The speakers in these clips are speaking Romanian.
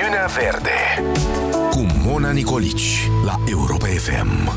Misiunea Verde cu Mona Nicolici la Europa FM.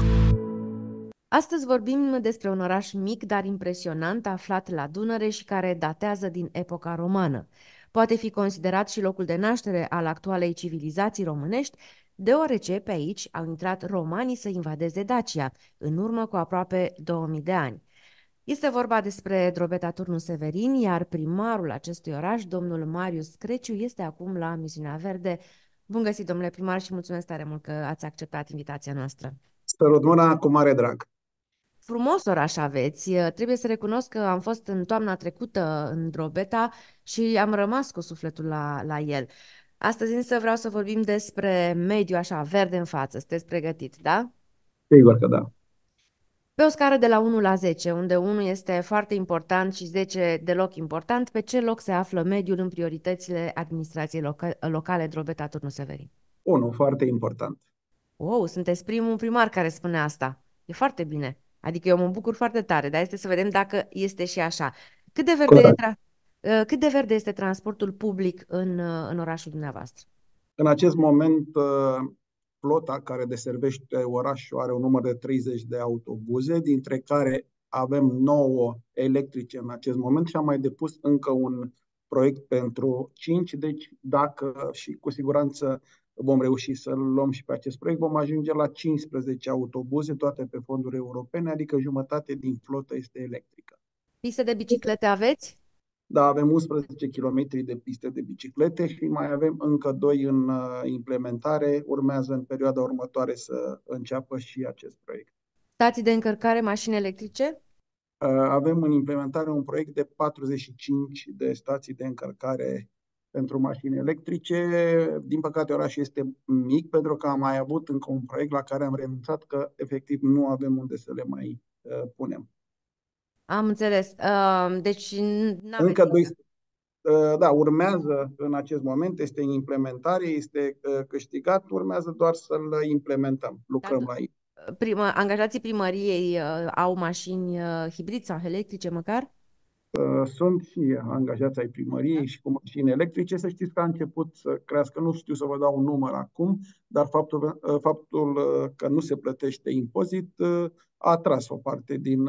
Astăzi vorbim despre un oraș mic, dar impresionant, aflat la Dunăre și care datează din epoca romană. Poate fi considerat și locul de naștere al actualei civilizații românești, deoarece pe aici au intrat romanii să invadeze Dacia, în urmă cu aproape 2000 de ani. Este vorba despre Drobeta Turnu Severin, iar primarul acestui oraș, domnul Marius Creciu, este acum la Misiunea Verde. Bun găsit, domnule primar, și mulțumesc tare mult că ați acceptat invitația noastră. Salut, Mona, cu mare drag. Frumos oraș aveți. Trebuie să recunosc că am fost în toamna trecută în Drobeta și am rămas cu sufletul la el. Astăzi însă vreau să vorbim despre mediu așa, verde în față. Sunteți pregătit, da? Sigur că da. Pe o scară de la 1 la 10, unde 1 este foarte important și 10 deloc important, pe ce loc se află mediul în prioritățile administrației locale Drobeta Turnu Severin? 1, foarte important. Wow, sunteți primul primar care spune asta. E foarte bine. Adică eu mă bucur foarte tare, dar este să vedem dacă este și așa. Cât de verde, Corect. cât de verde este transportul public în orașul dumneavoastră? În acest moment, flota care deservește orașul are un număr de 30 de autobuze, dintre care avem 9 electrice în acest moment și am mai depus încă un proiect pentru 5, deci dacă și cu siguranță vom reuși să-l luăm și pe acest proiect, vom ajunge la 15 autobuze, toate pe fonduri europene, adică jumătate din flotă este electrică. Piste de biciclete aveți? Da, avem 11 km de piste de biciclete și mai avem încă 2 în implementare. Urmează în perioada următoare să înceapă și acest proiect. Stații de încărcare, mașini electrice? Avem în implementare un proiect de 45 de stații de încărcare pentru mașini electrice. Din păcate, orașul este mic pentru că am mai avut încă un proiect la care am renunțat, că efectiv nu avem unde să le mai punem. Am înțeles. Deci nu aveți Încă 2. Da, urmează în acest moment, este în implementare, este câștigat, urmează doar să-l implementăm, lucrăm la el. Angajații primăriei au mașini hibrid sau electrice măcar? Sunt și angajați ai primăriei și cu mașini electrice. Să știți că a început să crească, nu știu să vă dau un număr acum, dar faptul că nu se plătește impozit a atras o parte din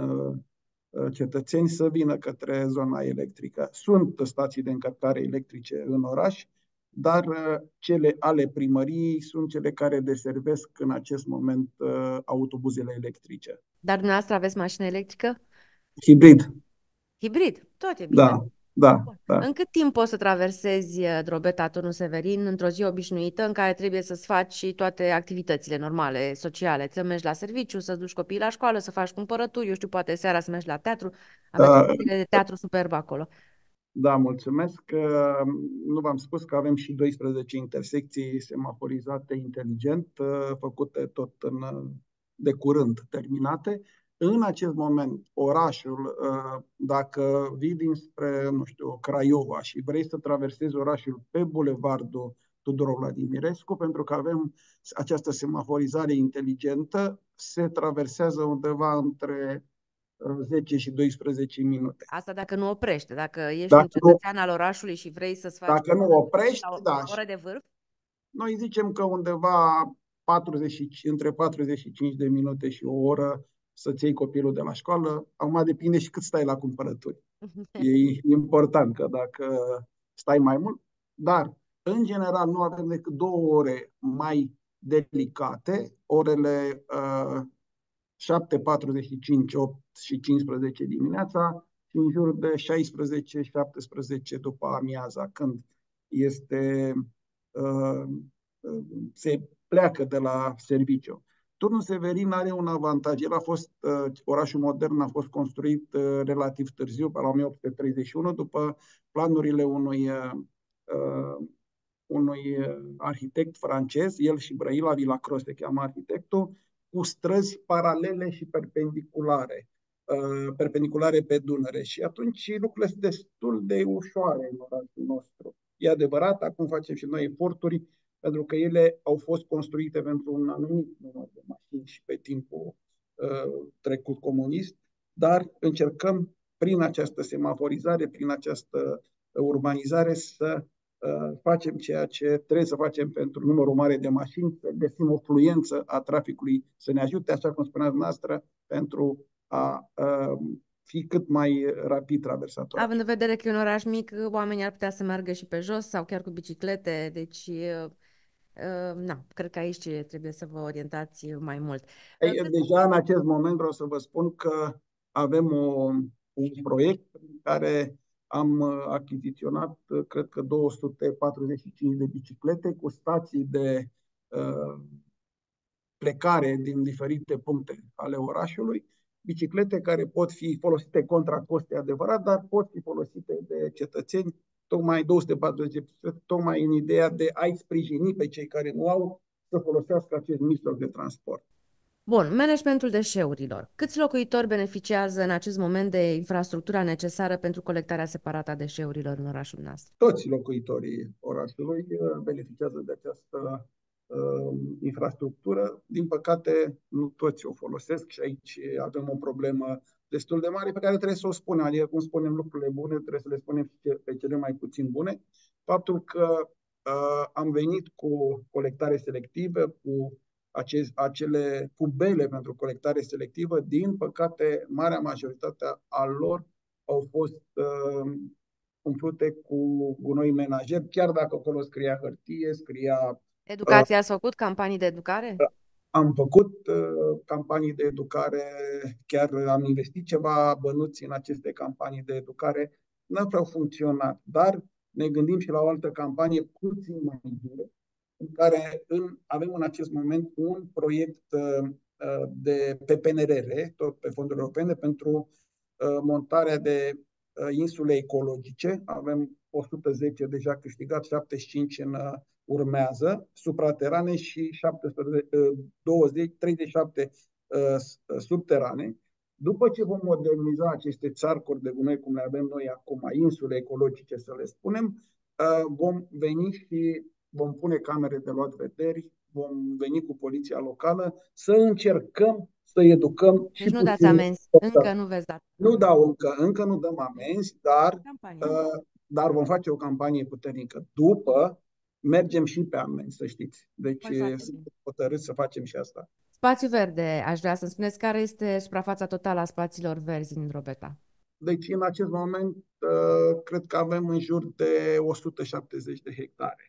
cetățeni să vină către zona electrică. Sunt stații de încărcare electrice în oraș, dar cele ale primăriei sunt cele care deservesc în acest moment autobuzele electrice. Dar dumneavoastră aveți mașină electrică? Hibrid. Hibrid, tot e bine. Da, da, Bun. da. În cât timp poți să traversezi Drobeta Turnu Severin într-o zi obișnuită în care trebuie să-ți faci și toate activitățile normale, sociale? Să mergi la serviciu, să duci copiii la școală, să faci cumpărături, eu știu, poate seara să mergi la teatru. Aveți o Uh, de teatru superb acolo. Da, mulțumesc. Nu v-am spus că avem și 12 intersecții semaforizate inteligent, făcute tot de curând terminate. În acest moment, orașul, dacă vii dinspre, nu știu, Craiova și vrei să traversezi orașul pe bulevardul Tudor Vladimirescu, pentru că avem această semaforizare inteligentă, se traversează undeva între 10 și 12 minute. Asta dacă nu oprește, dacă ești un Dacă nu, cetățean al orașului și vrei să-ți faci dacă nu oprești, sau da. ore de vârf, Noi zicem că undeva 40, între 45 de minute și o oră să-ți iei copilul de la școală. Acum depinde și cât stai la cumpărături. E important că dacă stai mai mult, dar în general nu avem decât 2 ore mai delicate, orele 7:45, 8 și 15 dimineața și în jur de 16-17 după amiaza, când este, se pleacă de la serviciu. Turnul Severin are un avantaj. El a fost, orașul modern a fost construit relativ târziu, pe la 1831, după planurile unui arhitect francez, el și Brăila Villacroce se cheamă arhitectul, cu străzi paralele și perpendiculare pe Dunăre. Și atunci lucrurile sunt destul de ușoare în orașul nostru. E adevărat, acum facem și noi eforturi, pentru că ele au fost construite pentru un anumit număr de mașini și pe timpul trecut comunist, dar încercăm prin această semaforizare, prin această urbanizare să facem ceea ce trebuie să facem pentru numărul mare de mașini, să găsim o fluență a traficului să ne ajute, așa cum spuneați noastră, pentru a fi cât mai rapid traversat orașul. Având în vedere că e un oraș mic, oamenii ar putea să meargă și pe jos sau chiar cu biciclete, deci cred că aici trebuie să vă orientați mai mult. Deja în acest moment vreau să vă spun că avem un proiect în care am achiziționat, cred că 245 de biciclete cu stații de plecare din diferite puncte ale orașului, biciclete care pot fi folosite contra cost, e adevărat, dar pot fi folosite de cetățeni, tocmai 240 de biciclete, tocmai în ideea de a-i sprijini pe cei care nu au să folosească acest mijloc de transport. Bun, managementul deșeurilor. Câți locuitori beneficiază în acest moment de infrastructura necesară pentru colectarea separată a deșeurilor în orașul nostru? Toți locuitorii orașului beneficiază de această infrastructură. Din păcate, nu toți o folosesc și aici avem o problemă destul de mare pe care trebuie să o spunem. Adică, cum spunem lucrurile bune, trebuie să le spunem și pe cele mai puțin bune. Faptul că am venit cu colectare selectivă, cu acele pubele pentru colectare selectivă, din păcate, marea majoritate a lor au fost umplute cu gunoi menajer, chiar dacă acolo scria hârtie, scria... Educația, ați făcut campanii de educare? Am făcut campanii de educare, chiar am investit ceva bănuți în aceste campanii de educare, nu prea au funcționat, dar ne gândim și la o altă campanie puțin mai dură, în care avem în acest moment un proiect pe PNRR, tot pe fonduri europene, pentru montarea de insule ecologice. Avem 110 deja câștigat, 75 urmează, supraterane și 37 subterane. După ce vom moderniza aceste țarcuri de gunoi, cum le avem noi acum, insule ecologice să le spunem, vom veni și vom pune camere de luat vederi, vom veni cu poliția locală să încercăm să educăm deci și nu dați puțin. amenzi, încă nu veți da. Nu dau încă nu dăm amenzi, dar vom face o campanie puternică. După, mergem și pe amenzi, să știți. Deci sunt hotărâți să facem și asta. Spațiu verde, aș vrea să spuneți care este suprafața totală a spațiilor verzi din Drobeta? Deci în acest moment cred că avem în jur de 170 de hectare.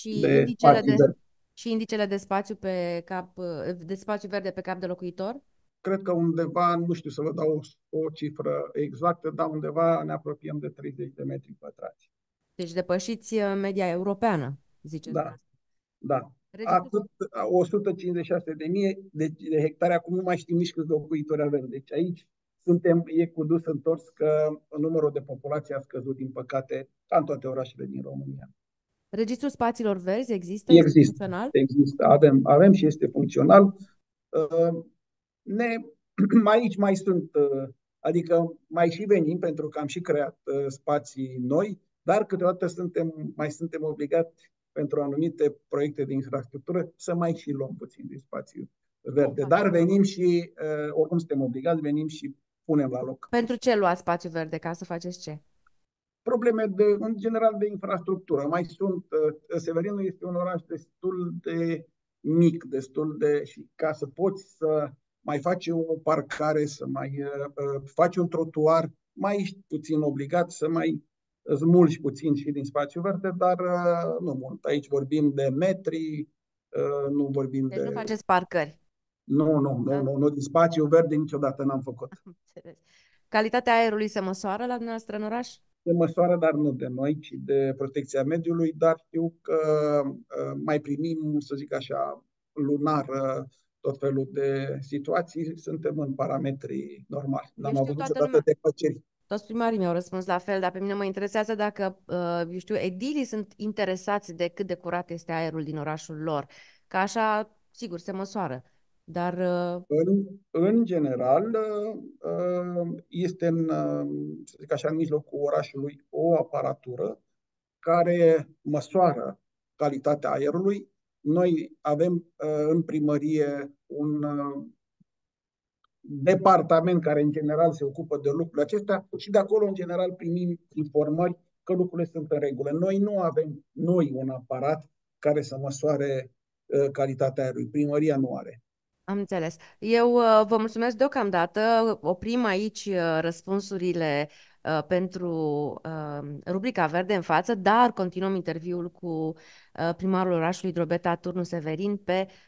Și indicele de spațiu pe cap, de spațiu verde pe cap de locuitor? Cred că undeva, nu știu să vă dau o cifră exactă, dar undeva ne apropiem de 30 de metri pătrați. Deci depășiți media europeană, ziceți. Da. Atât 156.000 de hectare, acum nu mai știm nici câți locuitori avem. Deci aici e cu dus întors că numărul de populație a scăzut, din păcate, ca în toate orașele din România. Registrul spațiilor verzi există? Este funcțional? Există. Avem și este funcțional. Aici mai sunt, adică mai și venim pentru că am și creat spații noi, dar câteodată mai suntem obligați pentru anumite proiecte de infrastructură să mai și luăm puțin din spațiu verde. Dar venim și, oricum suntem obligați, venim și punem la loc. Pentru ce luați spațiu verde? Ca să faceți ce? Probleme în general de infrastructură. Mai sunt, Severinul este un oraș destul de mic, și ca să poți să mai faci o parcare, să mai faci un trotuar, mai ești puțin obligat să mai smulgi puțin și din spațiu verde, dar nu mult. Aici vorbim de metri, nu vorbim deci nu faceți parcări. Nu, din spațiu verde niciodată n-am făcut. Calitatea aerului se măsoară la dumneavoastră în oraș? Se măsoară, dar nu de noi, ci de Protecția Mediului, dar știu că mai primim, să zic așa, lunar tot felul de situații, suntem în parametri normali. N-am avut niciodată depășiri. Toți primarii mi-au răspuns la fel, dar pe mine mă interesează dacă, edilii sunt interesați de cât de curat este aerul din orașul lor. Că așa, sigur, se măsoară. Dar... În general, este să zic așa, în mijlocul orașului o aparatură care măsoară calitatea aerului. Noi avem în primărie un departament care în general se ocupă de lucrurile acestea și de acolo în general primim informări că lucrurile sunt în regulă. Noi nu avem un aparat care să măsoare calitatea aerului. Primăria nu are. Am înțeles. Eu vă mulțumesc deocamdată. Oprim aici răspunsurile pentru rubrica Verde în față, dar continuăm interviul cu primarul orașului Drobeta, Turnu Severin,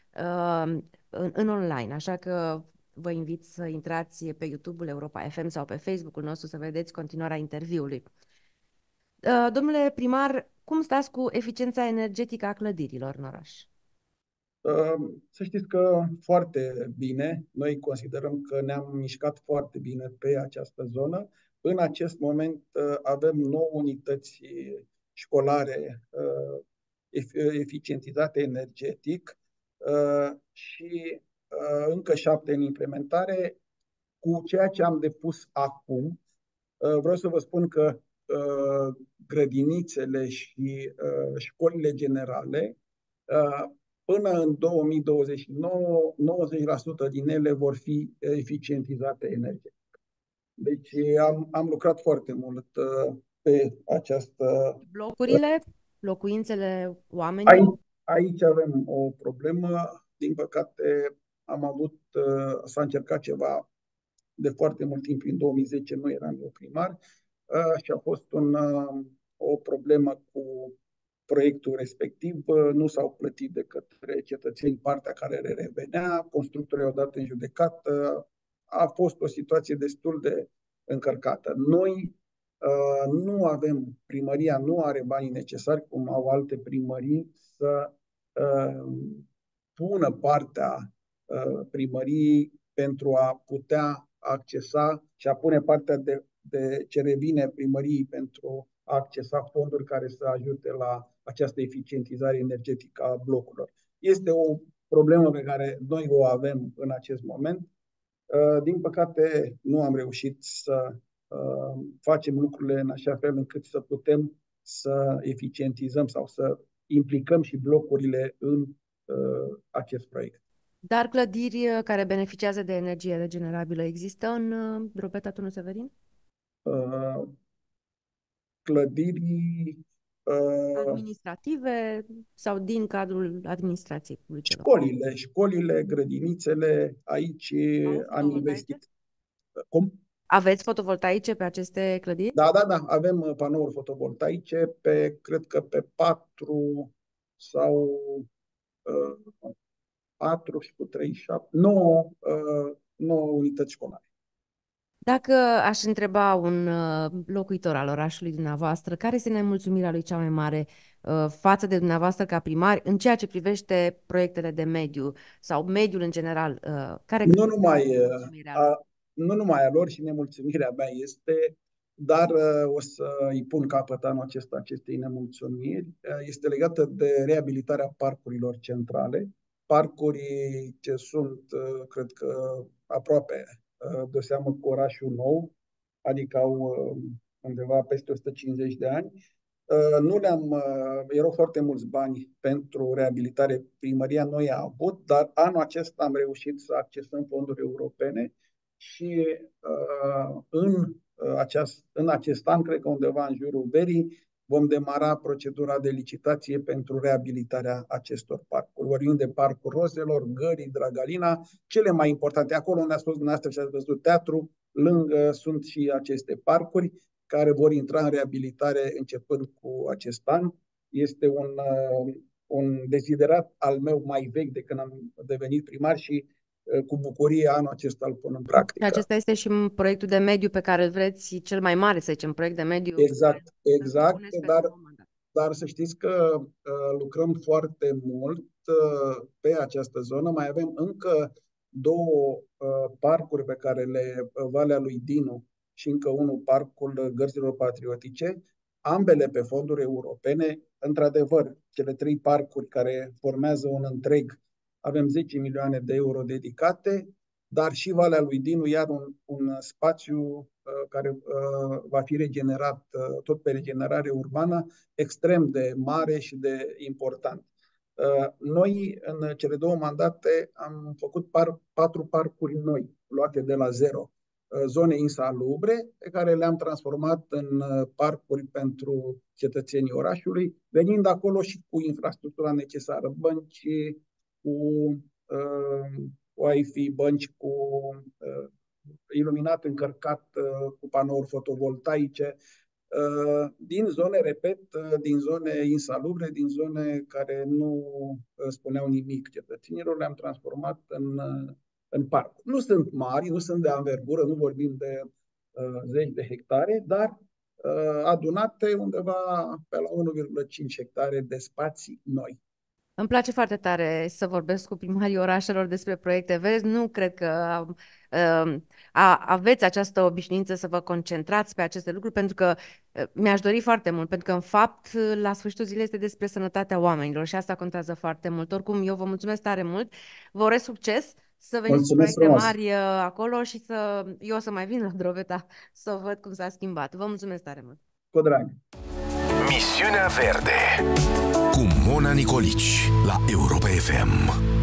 în online. Așa că vă invit să intrați pe YouTube-ul Europa FM sau pe Facebook-ul nostru să vedeți continuarea interviului. Domnule primar, cum stați cu eficiența energetică a clădirilor în oraș? Să știți că foarte bine, noi considerăm că ne-am mișcat foarte bine pe această zonă. În acest moment avem 9 unități școlare eficientizate energetic și încă 7 în implementare. Cu ceea ce am depus acum, vreau să vă spun că grădinițele și școlile generale până în 2029, 90% din ele vor fi eficientizate energetic. Deci am lucrat foarte mult pe această... Blocurile, locuințele oamenilor? Aici avem o problemă. Din păcate, s-a încercat ceva de foarte mult timp. În 2010 nu eram eu primar și a fost o problemă cu proiectul respectiv. Nu s-au plătit de către cetățeni partea care le revenea, constructorii au dat în judecată. A fost o situație destul de încărcată. Noi nu avem, primăria nu are banii necesari, cum au alte primării, să pună partea primăriei pentru a putea accesa și a pune partea de ce revine primăriei pentru a accesa fonduri care să ajute la această eficientizare energetică a blocurilor. Este o problemă pe care noi o avem în acest moment. Din păcate, nu am reușit să facem lucrurile în așa fel încât să putem să eficientizăm sau să implicăm și blocurile în acest proiect. Dar clădiri care beneficiază de energie regenerabilă există în Drobeta, Turnu Severin? Clădiri administrative sau din cadrul administrației publice? Școlile, grădinițele, aici am investit. Cum? Aveți fotovoltaice pe aceste clădiri? Da, avem panouri fotovoltaice cred că pe 4 sau 4 și cu 37, 9 unități școlare. Dacă aș întreba un locuitor al orașului dumneavoastră, care este nemulțumirea lui cea mai mare față de dumneavoastră ca primari în ceea ce privește proiectele de mediu sau mediul în general? Nu numai a lor și nemulțumirea mea este, dar o să îi pun capăt anul acesta acestei nemulțumiri. Este legată de reabilitarea parcurilor centrale, parcuri ce sunt, cred că, aproape de seamă cu orașul nou, adică au undeva peste 150 de ani. Erau foarte mulți bani pentru reabilitare, primăria nu i-a avut, dar anul acesta am reușit să accesăm fonduri europene și în acest an, cred că undeva în jurul verii, vom demara procedura de licitație pentru reabilitarea acestor parcuri. Vorbim de Parcul Rozelor, Gării, Dragalina, cele mai importante. Acolo unde a spus dumneavoastră și ați văzut teatru, lângă sunt și aceste parcuri care vor intra în reabilitare începând cu acest an. Este un deziderat al meu mai vechi de când am devenit primar și cu bucurie anul acesta îl pun în practică. Și acesta este și proiectul de mediu pe care îl vreți, cel mai mare, să zicem, proiect de mediu. Exact, dar să știți că lucrăm foarte mult pe această zonă. Mai avem încă 2 parcuri pe care Valea lui Dinu și încă unul, Parcul Gărzilor Patriotice, ambele pe fonduri europene. Într-adevăr, cele 3 parcuri care formează un întreg, avem 10 milioane de euro dedicate, dar și Valea lui Dinu, iar un spațiu care va fi regenerat, tot pe regenerare urbană, extrem de mare și de important. Noi, în cele 2 mandate, am făcut 4 parcuri noi, luate de la zero. zone insalubre, pe care le-am transformat în parcuri pentru cetățenii orașului, venind acolo și cu infrastructura necesară, bănci cu Wi-Fi, bănci cu iluminat încărcat cu panouri fotovoltaice, din zone, repet, din zone insalubre, din zone care nu spuneau nimic cetățenilor, le-am transformat în parc. Nu sunt mari, nu sunt de anvergură, nu vorbim de zeci de hectare, dar adunate undeva pe la 1,5 hectare de spații noi. Îmi place foarte tare să vorbesc cu primarii orașelor despre proiecte verzi. Nu cred că aveți această obișnuință să vă concentrați pe aceste lucruri, pentru că mi-aș dori foarte mult, pentru că, în fapt, la sfârșitul zilei este despre sănătatea oamenilor și asta contează foarte mult. Oricum, eu vă mulțumesc tare mult, vă urez succes, să veniți cu proiecte mari acolo și eu o să mai vin la Drobeta să văd cum s-a schimbat. Vă mulțumesc tare mult! Cu drag! Misiunea Verde cu Mona Nicolici la Europa FM.